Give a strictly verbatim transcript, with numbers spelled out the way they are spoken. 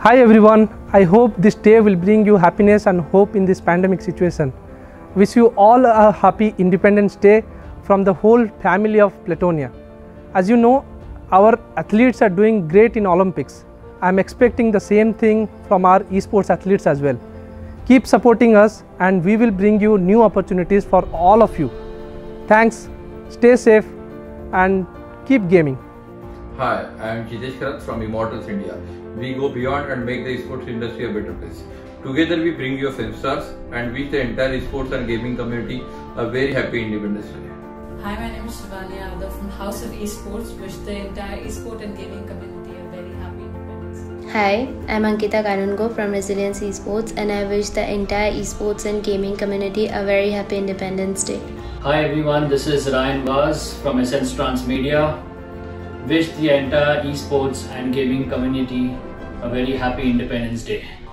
Hi everyone, I hope this day will bring you happiness and hope in this pandemic situation. Wish you all a happy Independence Day from the whole family of Platonia. As you know, our athletes are doing great in Olympics. I am expecting the same thing from our esports athletes as well. Keep supporting us and we will bring you new opportunities for all of you. Thanks, stay safe and keep gaming. Hi, I am Jitesh Karat from Immortals India. We go beyond and make the esports industry a better place. Together we bring you film stars and wish the entire esports and gaming community a very happy Independence Day. Hi, my name is Shivani Yadav from House of Esports. Wish the entire esport and gaming community a very happy Independence Day. Hi, I'm Ankita Kanungo from Resilience Esports and I wish the entire esports and gaming community a very happy Independence Day. Hi everyone, this is Ryan Vaz from Essence Transmedia. Wish the entire esports and gaming community a very happy Independence Day.